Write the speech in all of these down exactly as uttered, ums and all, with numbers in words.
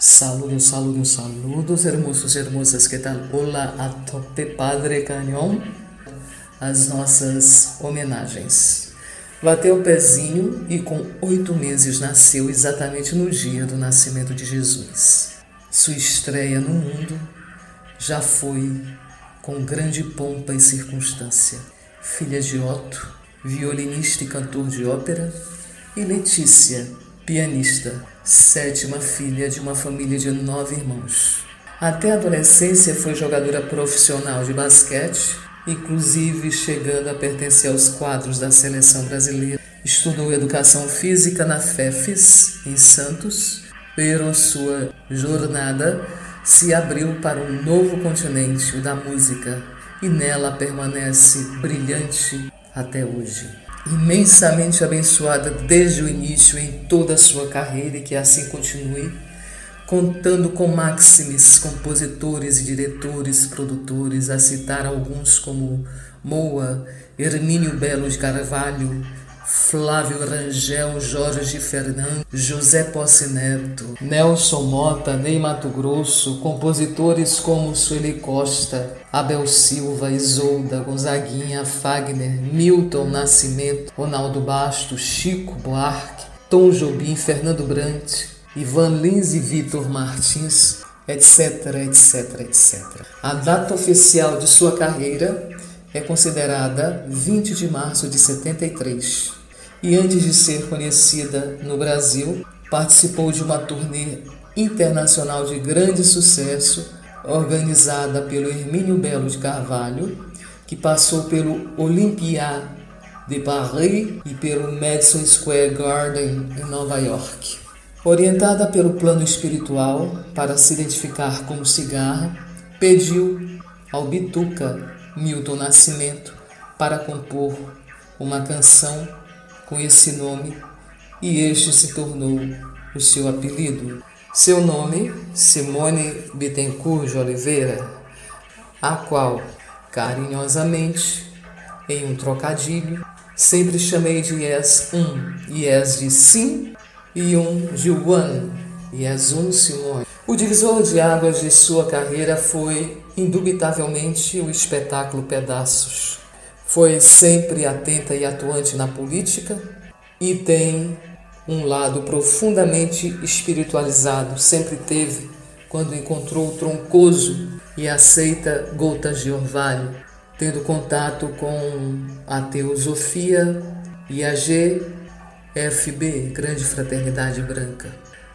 Saludos, saludos, saludos, hermosos e hermosas, que tal? Olá a tope Padre Canhão, as nossas homenagens. Bateu o pezinho e com oito meses nasceu exatamente no dia do nascimento de Jesus. Sua estreia no mundo já foi com grande pompa e circunstância. Filha de Otto, violinista e cantor de ópera, e Letícia, pianista, sétima filha de uma família de nove irmãos. Até a adolescência foi jogadora profissional de basquete, inclusive chegando a pertencer aos quadros da seleção brasileira. Estudou educação física na FEFES, em Santos, pero sua jornada se abriu para um novo continente, o da música, e nela permanece brilhante até hoje. Imensamente abençoada desde o início em toda a sua carreira, e que assim continue, contando com máximes compositores e diretores, produtores, a citar alguns como Moa, Hermínio Belo de Carvalho, Flávio Rangel, Jorge Fernando, José Posse Neto, Nelson Mota, Ney Mato Grosso, compositores como Sueli Costa, Abel Silva, Isolda, Gonzaguinha, Fagner, Milton Nascimento, Ronaldo Bastos, Chico Buarque, Tom Jobim, Fernando Brant, Ivan Lins e Vitor Martins, etc, etc, etcétera. A data oficial de sua carreira é considerada vinte de março de setenta e três. E antes de ser conhecida no Brasil, participou de uma turnê internacional de grande sucesso, organizada pelo Hermínio Belo de Carvalho, que passou pelo Olympia de Paris e pelo Madison Square Garden em Nova York. Orientada pelo plano espiritual para se identificar como cigarra, pediu ao Bituca Milton Nascimento para compor uma canção com esse nome, e este se tornou o seu apelido. Seu nome, Simone Bittencourt de Oliveira, a qual, carinhosamente, em um trocadilho, sempre chamei de Yes um, Yes de sim, e um de one, Yes um Simone. O divisor de águas de sua carreira foi, indubitavelmente, o espetáculo Pedaços. Foi sempre atenta e atuante na política e tem um lado profundamente espiritualizado. Sempre teve, quando encontrou o Troncoso e aceita gotas de orvalho, tendo contato com a Teosofia e a G F B, Grande Fraternidade Branca.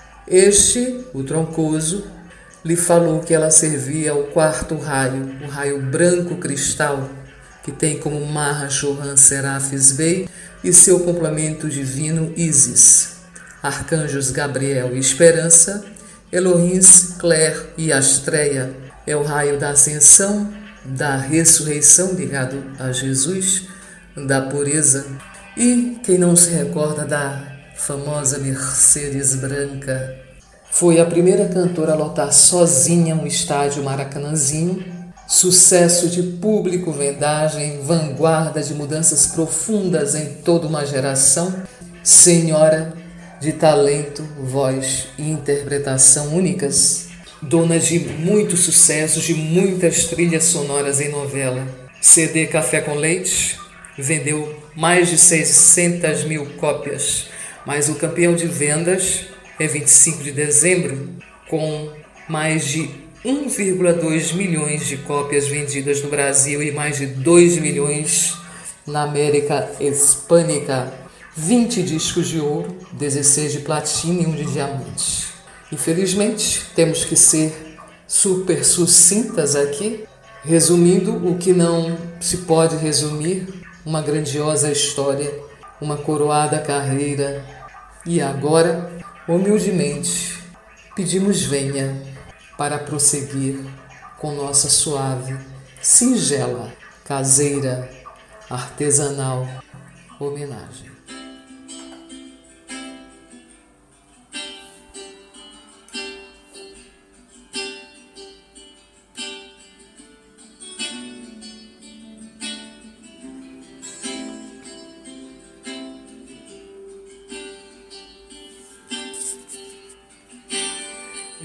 Este, o Troncoso, lhe falou que ela servia ao quarto raio, o raio branco cristal, que tem como Marra Chohan Serafis Bey e seu complemento divino Isis, arcanjos Gabriel e Esperança, Elohim, Claire e Astreia. É o raio da ascensão, da ressurreição ligado a Jesus, da pureza. E quem não se recorda da famosa Mercedes Branca? Foi a primeira cantora a lotar sozinha um estádio Maracanãzinho. Sucesso de público, vendagem, vanguarda de mudanças profundas em toda uma geração. Senhora de talento, voz e interpretação únicas. Dona de muitos sucessos, de muitas trilhas sonoras em novela. C D Café com Leite vendeu mais de seiscentas mil cópias, mas o campeão de vendas é vinte e cinco de dezembro, com mais de um vírgula dois milhões de cópias vendidas no Brasil e mais de dois milhões na América Hispânica. vinte discos de ouro, dezesseis de platina e um de diamante. Infelizmente, temos que ser super sucintas aqui, resumindo o que não se pode resumir: uma grandiosa história, uma coroada carreira. E agora, humildemente, pedimos venha para prosseguir com nossa suave, singela, caseira, artesanal homenagem.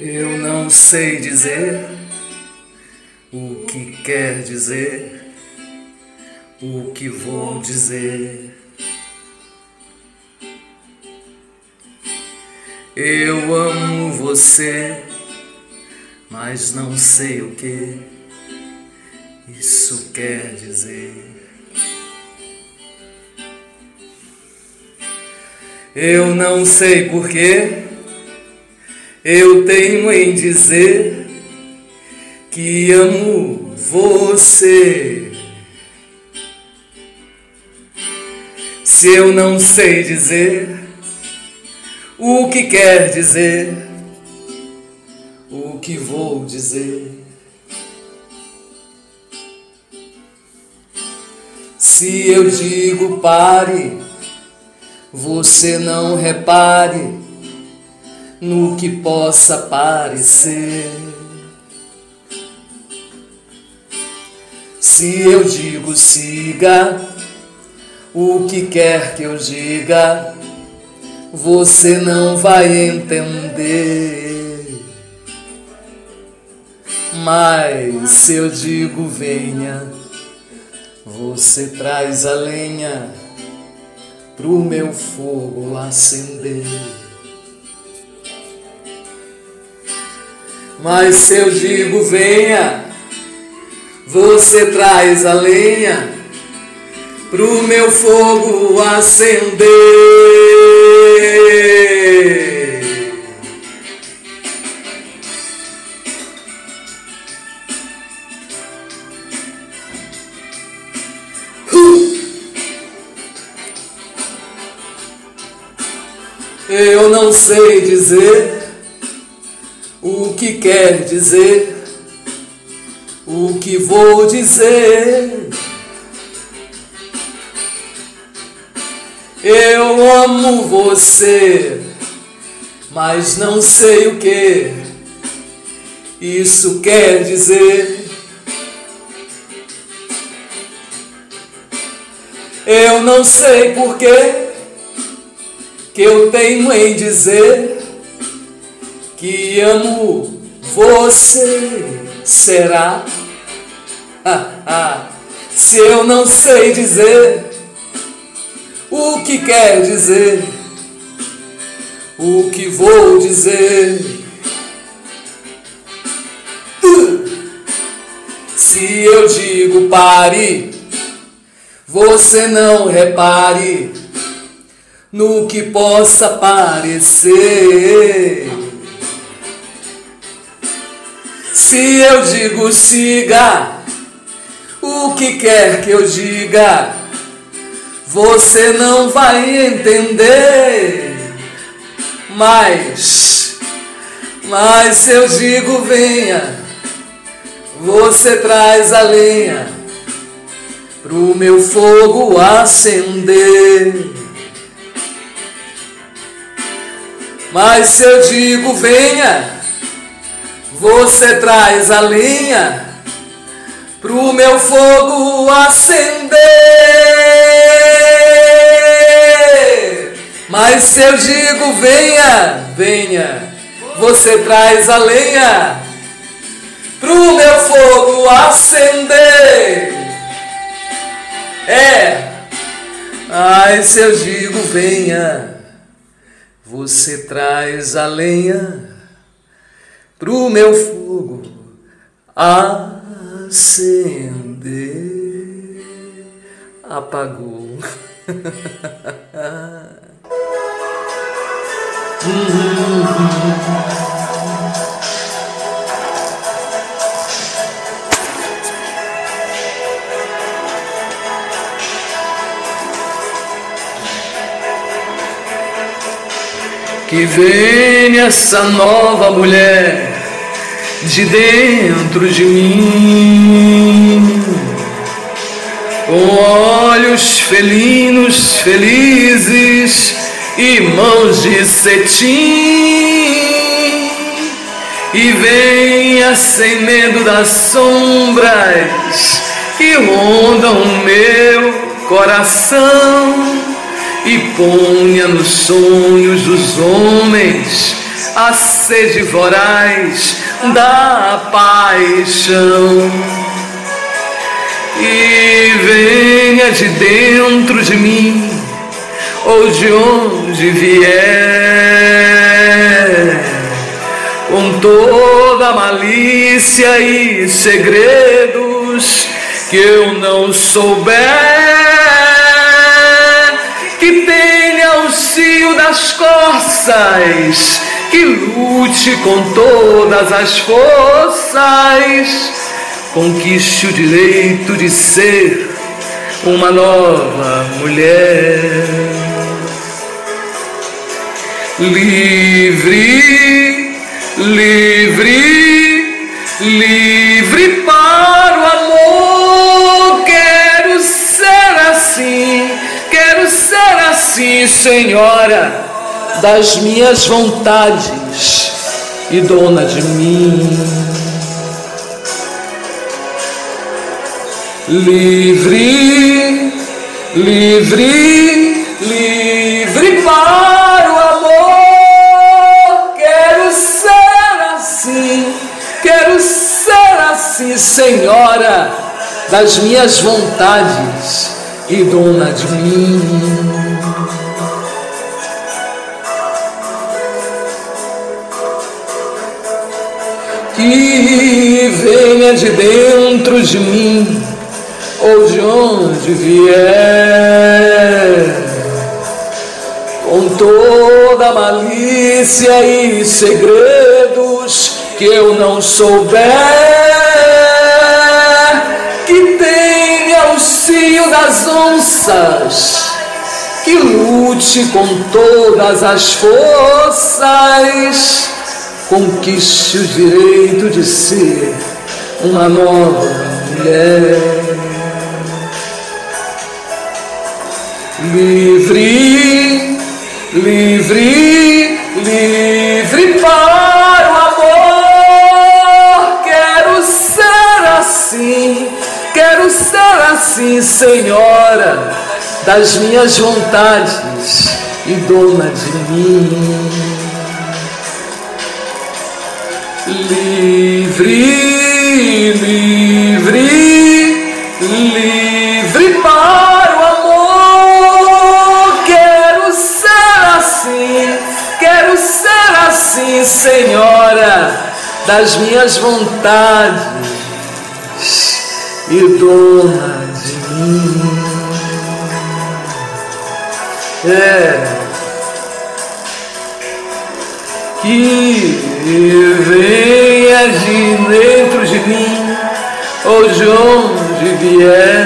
Eu não sei dizer o que quer dizer, o que vou dizer. Eu amo você, mas não sei o que isso quer dizer. Eu não sei porquê eu teimo em dizer que amo você. Se eu não sei dizer o que quer dizer, o que vou dizer. Se eu digo pare, você não repare no que possa parecer. Se eu digo siga, o que quer que eu diga, você não vai entender. Mas se eu digo venha, você traz a lenha pro meu fogo acender. Mas se eu digo venha, você traz a lenha pro meu fogo acender. Uh! Eu não sei dizer o que quer dizer, o que vou dizer. Eu amo você, mas não sei o que isso quer dizer. Eu não sei porquê que eu tenho em dizer que amo você. Será? Ah, ah. Se eu não sei dizer o que quer dizer, o que vou dizer. Uh! Se eu digo pare, você não repare no que possa parecer. Se eu digo siga, o que quer que eu diga, você não vai entender. Mas, mas se eu digo venha, você traz a lenha pro meu fogo acender. Mas se eu digo venha, você traz a lenha pro meu fogo acender. Mas se eu digo venha, venha, você traz a lenha pro meu fogo acender. É, mas se eu digo venha, você traz a lenha pro meu fogo acender. Apagou. Que venha essa nova mulher de dentro de mim, com olhos felinos felizes e mãos de cetim, e venha sem medo das sombras que rondam o meu coração, e ponha nos sonhos dos homens a sede voraz da paixão. E venha de dentro de mim, ou de onde vier, com toda a malícia e segredos que eu não souber, que tenha o cio das corças, que lute com todas as forças, conquiste o direito de ser uma nova mulher. Livre, livre, livre para o amor. Quero ser assim, quero ser assim, Senhora das minhas vontades e dona de mim. Livre, livre, livre para o amor. Quero ser assim, quero ser assim, Senhora das minhas vontades e dona de mim. Que venha de dentro de mim, ou de onde vier, com toda a malícia e segredos que eu não souber, que tenha o cio das onças, que lute com todas as forças, conquiste o direito de ser uma nova mulher. Livre, livre, livre para o amor. Quero ser assim, quero ser assim, Senhora das minhas vontades e dona de mim. Livre, livre, livre para o amor. Quero ser assim, quero ser assim, Senhora das minhas vontades e dona de mim. É. Que venha de dentro de mim, ou de onde vier,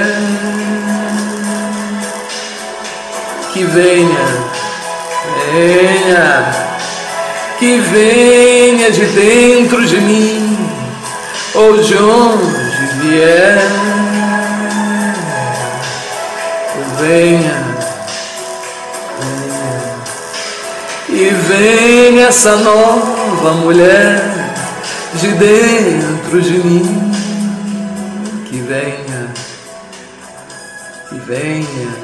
que venha, venha, que venha de dentro de mim, ou de onde vier, venha. E vem essa nova mulher de dentro de mim, que venha, que venha.